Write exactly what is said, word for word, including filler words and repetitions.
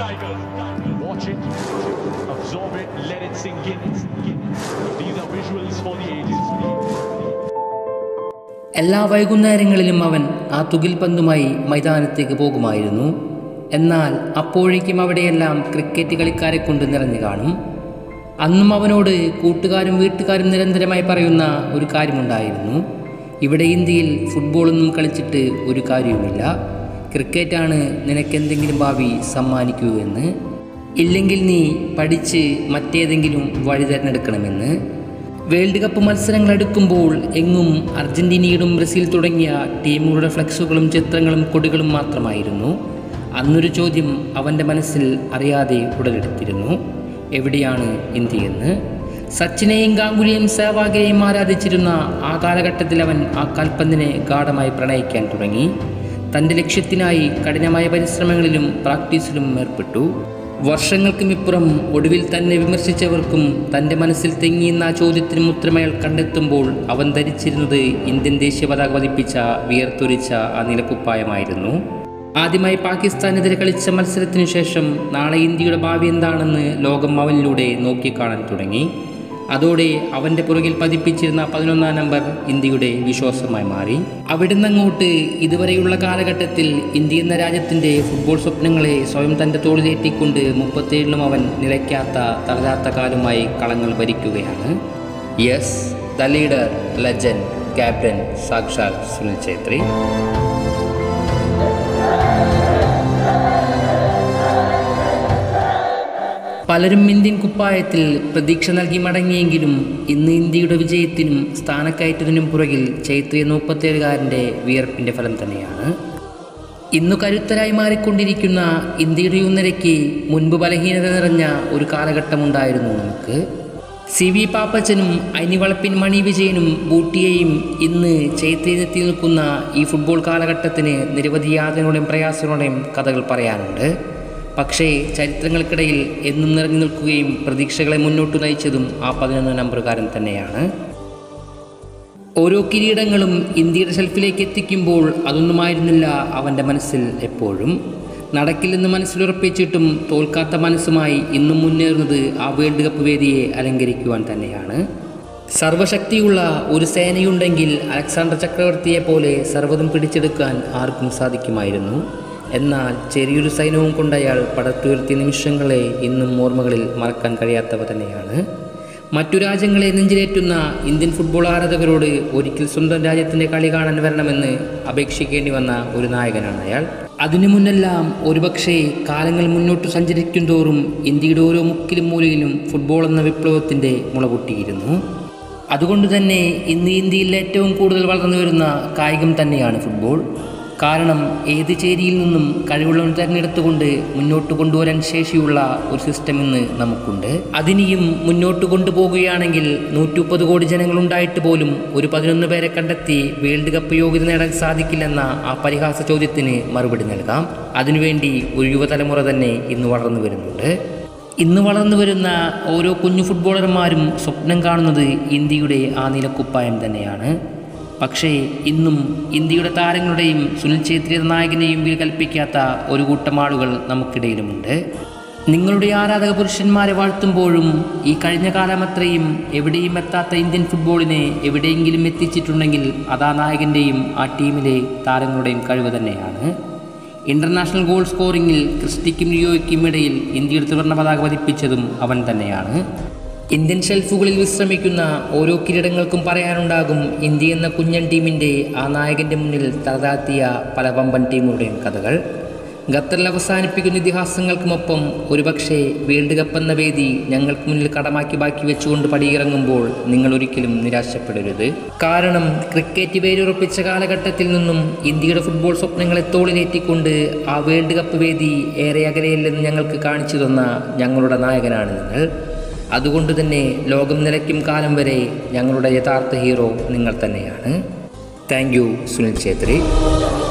Tigers. Watch it, absorb it, let it sink in. These are visuals for the ages. എല്ലാ വൈകുന്നേരങ്ങളിലും അവൻ ആ തുകിൽ പന്തുമായി മൈതാനത്തേക്ക് പോകുമായിരുന്നു. എന്നാൽ അപ്പോഴേക്കും അവിടെയെല്ലാം ക്രിക്കറ്റ് കളിക്കാരെ കൊണ്ട് നിറഞ്ഞു കാണും. അന്നും അവനോട് കൂട്ടുകാരും വീട്ടുകാരും നിരന്തരമായി പറയുന്ന ഒരു കാര്യമുണ്ടായിരുന്നു: ഇവിടെ ഇന്ത്യയിൽ ഫുട്ബോളൊന്നും കളിച്ചിട്ട് ഒരു കാര്യവുമില്ല, ക്രിക്കറ്റാണ് നിനക്കെന്തെങ്കിലും ഭാവി സമ്മാനിക്കൂ എന്ന്, ഇല്ലെങ്കിൽ നീ പഠിച്ച് മറ്റേതെങ്കിലും വഴി തിരഞ്ഞെടുക്കണമെന്ന്. വേൾഡ് കപ്പ് മത്സരങ്ങൾ എടുക്കുമ്പോൾ എങ്ങും അർജന്റീനയും ബ്രസീൽ തുടങ്ങിയ ടീമുകളുടെ ഫ്ലെക്സുകളും ചിത്രങ്ങളും കൊടികളും മാത്രമായിരുന്നു. അന്നൊരു ചോദ്യം അവൻ്റെ മനസ്സിൽ അറിയാതെ ഉടലെടുത്തിരുന്നു: എവിടെയാണ് ഇന്ത്യയെന്ന്. സച്ചിനെയും ഗാംഗുലിയെയും സേവാഗിനെയും ആരാധിച്ചിരുന്ന ആ കാലഘട്ടത്തിൽ അവൻ ആ കാൽപന്തിനെ ഗാഢമായി പ്രണയിക്കാൻ തുടങ്ങി. തൻ്റെ ലക്ഷ്യത്തിനായി കഠിനമായ പരിശ്രമങ്ങളിലും പ്രാക്ടീസിലും ഏർപ്പെട്ടു. വർഷങ്ങൾക്കും ഇപ്പുറം ഒടുവിൽ തന്നെ വിമർശിച്ചവർക്കും തൻ്റെ മനസ്സിൽ തെങ്ങിയെന്ന ആ ചോദ്യത്തിനും ഉത്തരമയാൾ കണ്ടെത്തുമ്പോൾ അവൻ ധരിച്ചിരുന്നത് ഇന്ത്യൻ ദേശീയ പതാക പതിപ്പിച്ച വിയർത്തൊരിച്ച ആ നിലക്കുപ്പായമായിരുന്നു. ആദ്യമായി പാകിസ്ഥാനെതിരെ കളിച്ച മത്സരത്തിനു ശേഷം നാളെ ഇന്ത്യയുടെ ഭാവി എന്താണെന്ന് ലോകം അവനിലൂടെ നോക്കിക്കാണാൻ തുടങ്ങി. അതോടെ അവൻ്റെ പുറകിൽ പതിപ്പിച്ചിരുന്ന പതിനൊന്നാം നമ്പർ ഇന്ത്യയുടെ വിശ്വാസമായി മാറി. അവിടെ നിന്നങ്ങോട്ട് ഇതുവരെയുള്ള കാലഘട്ടത്തിൽ ഇന്ത്യ എന്ന രാജ്യത്തിൻ്റെ ഫുട്ബോൾ സ്വപ്നങ്ങളെ സ്വയം തൻ്റെ തോളിലേറ്റിക്കൊണ്ട് മുപ്പത്തേഴിലും അവൻ നിലയ്ക്കാത്ത തളരാത്ത കാലുമായി കളങ്ങൾ ഭരിക്കുകയാണ്. Yes, the leader, legend, captain, സാക്ഷാൽ സുനിൽ ഛേത്രി. പലരും ഇന്ത്യൻ കുപ്പായത്തിൽ പ്രതീക്ഷ നൽകി മടങ്ങിയെങ്കിലും ഇന്ന് ഇന്ത്യയുടെ വിജയത്തിനും സ്ഥാനക്കയറ്റത്തിനും പുറകിൽ ഛേത്രി എന്ന മുപ്പത്തേഴുകാരൻ്റെ വിയർപ്പിൻ്റെ ഫലം തന്നെയാണ്. ഇന്നു കരുത്തരായി മാറിക്കൊണ്ടിരിക്കുന്ന ഇന്ത്യയുടെ യുവനിരയ്ക്ക് മുൻപ് ബലഹീനത നിറഞ്ഞ ഒരു കാലഘട്ടമുണ്ടായിരുന്നു നമുക്ക്. സി വി പാപ്പച്ചനും അനിവളപ്പിൻ മണി വിജയനും ബൂട്ടിയെയും ഇന്ന് ഛേത്രിയിലെത്തി നിൽക്കുന്ന ഈ ഫുട്ബോൾ കാലഘട്ടത്തിന് നിരവധി യാതനകളുടെയും പ്രയാസങ്ങളുടെയും കഥകൾ പറയാനുണ്ട്. പക്ഷേ ചരിത്രങ്ങൾക്കിടയിൽ എന്നും നിറഞ്ഞു നിൽക്കുകയും പ്രതീക്ഷകളെ മുന്നോട്ട് നയിച്ചതും ആ പതിനൊന്ന് നമ്പറുകാരൻ തന്നെയാണ്. ഓരോ കിരീടങ്ങളും ഇന്ത്യയുടെ ഷെൽഫിലേക്ക് എത്തിക്കുമ്പോൾ അതൊന്നുമായിരുന്നില്ല അവൻ്റെ മനസ്സിൽ എപ്പോഴും. നടക്കില്ലെന്ന് മനസ്സിലുറപ്പിച്ചിട്ടും തോൽക്കാത്ത മനസ്സുമായി ഇന്നും മുന്നേറുന്നത് ആ വേൾഡ് കപ്പ് വേദിയെ അലങ്കരിക്കുവാൻ തന്നെയാണ്. സർവശക്തിയുള്ള ഒരു സേനയുണ്ടെങ്കിൽ അലക്സാണ്ടർ ചക്രവർത്തിയെ പോലെ സർവ്വതും പിടിച്ചെടുക്കാൻ ആർക്കും സാധിക്കുമായിരുന്നു. എന്നാൽ ചെറിയൊരു സൈന്യവും കൊണ്ടയാൾ പടർത്തുയർത്തിയ നിമിഷങ്ങളെ ഇന്നും ഓർമ്മകളിൽ മറക്കാൻ കഴിയാത്തവ തന്നെയാണ്. മറ്റു രാജ്യങ്ങളെ നെഞ്ചിലേറ്റുന്ന ഇന്ത്യൻ ഫുട്ബോൾ ആരാധകരോട് ഒരിക്കൽ സ്വന്തം രാജ്യത്തിൻ്റെ കളി കാണാൻ വരണമെന്ന് അപേക്ഷിക്കേണ്ടി വന്ന ഒരു നായകനാണ് അയാൾ. അതിനു മുന്നെല്ലാം ഒരുപക്ഷെ കാലങ്ങൾ മുന്നോട്ട് സഞ്ചരിക്കും തോറും ഇന്ത്യയുടെ ഓരോ മുക്കിലും മൂലയിലും ഫുട്ബോൾ എന്ന വിപ്ലവത്തിൻ്റെ മുള പൊട്ടിയിരുന്നു. അതുകൊണ്ട് തന്നെ ഇന്ന് ഇന്ത്യയിൽ ഏറ്റവും കൂടുതൽ വളർന്നു വരുന്ന കായികം തന്നെയാണ് ഫുട്ബോൾ. കാരണം ഏത് ചേരിയിൽ നിന്നും കഴിവുള്ളവൻ തിരഞ്ഞെടുത്തുകൊണ്ട് മുന്നോട്ട് കൊണ്ടുവരാൻ ശേഷിയുള്ള ഒരു സിസ്റ്റം ഇന്ന് നമുക്കുണ്ട്. അതിനെയും മുന്നോട്ട് കൊണ്ടുപോകുകയാണെങ്കിൽ നൂറ്റി മുപ്പത് കോടി ജനങ്ങളുണ്ടായിട്ട് പോലും ഒരു പതിനൊന്ന് പേരെ കണ്ടെത്തി വേൾഡ് കപ്പ് യോഗ്യത നേടാൻ സാധിക്കില്ലെന്ന ആ പരിഹാസ ചോദ്യത്തിന് മറുപടി നൽകാം. അതിനുവേണ്ടി ഒരു യുവതലമുറ തന്നെ ഇന്ന് വളർന്നു വരുന്നുണ്ട്. ഇന്ന് വളർന്നു വരുന്ന ഓരോ കുഞ്ഞു ഫുട്ബോളർമാരും സ്വപ്നം കാണുന്നത് ഇന്ത്യയുടെ ആ നിലക്കുപ്പായം തന്നെയാണ്. പക്ഷേ ഇന്നും ഇന്ത്യയുടെ താരങ്ങളുടെയും സുനിൽ ഛേത്രി എന്ന നായകനെയും വില കൽപ്പിക്കാത്ത ഒരു കൂട്ടം ആളുകൾ നമുക്കിടയിലുമുണ്ട്. നിങ്ങളുടെ ആരാധക പുരുഷന്മാരെ വാഴ്ത്തുമ്പോഴും ഈ കഴിഞ്ഞ കാലമത്രയും എവിടെയും എത്താത്ത ഇന്ത്യൻ ഫുട്ബോളിനെ എവിടെയെങ്കിലും എത്തിച്ചിട്ടുണ്ടെങ്കിൽ അതാ നായകൻ്റെയും ആ ടീമിലെ താരങ്ങളുടെയും കഴിവ് തന്നെയാണ്. ഇൻ്റർനാഷണൽ ഗോൾ സ്കോറിങ്ങിൽ ക്രിസ്റ്റിക്കും ലിയോയ്ക്കും ഇടയിൽ ഇന്ത്യയുടെ ത്രിവർണ്ണ പതാക പതിപ്പിച്ചതും അവൻ തന്നെയാണ്. ഇന്ത്യൻ ഷെൽഫുകളിൽ വിശ്രമിക്കുന്ന ഓരോ കിരീടങ്ങൾക്കും പറയാനുണ്ടാകും ഇന്ത്യ എന്ന കുഞ്ഞൻ ടീമിൻ്റെ ആ നായകൻ്റെ മുന്നിൽ തലതാഴ്ത്തിയ പല വമ്പൻ ടീമുകളുടെയും കഥകൾ. ഖത്തറിൽ അവസാനിപ്പിക്കുന്ന ഇതിഹാസങ്ങൾക്കുമൊപ്പം ഒരുപക്ഷെ വേൾഡ് കപ്പ് എന്ന വേദി ഞങ്ങൾക്ക് മുന്നിൽ കടമാക്കി ബാക്കി വെച്ചുകൊണ്ട് പടിയിറങ്ങുമ്പോൾ നിങ്ങൾ ഒരിക്കലും നിരാശപ്പെടരുത്. കാരണം ക്രിക്കറ്റ് വേരുറപ്പിച്ച കാലഘട്ടത്തിൽ നിന്നും ഇന്ത്യയുടെ ഫുട്ബോൾ സ്വപ്നങ്ങളെ തോളിലേറ്റിക്കൊണ്ട് ആ വേൾഡ് കപ്പ് വേദി ഏറെ അകലെയല്ലെന്ന് ഞങ്ങൾക്ക് കാണിച്ചു തന്ന ഞങ്ങളുടെ നായകനാണ് നിങ്ങൾ. അതുകൊണ്ട് തന്നെ ലോകം നിലയ്ക്കും കാലം വരെ ഞങ്ങളുടെ യഥാർത്ഥ ഹീറോ നിങ്ങൾ തന്നെയാണ്. Thank you Sunil Chhetri.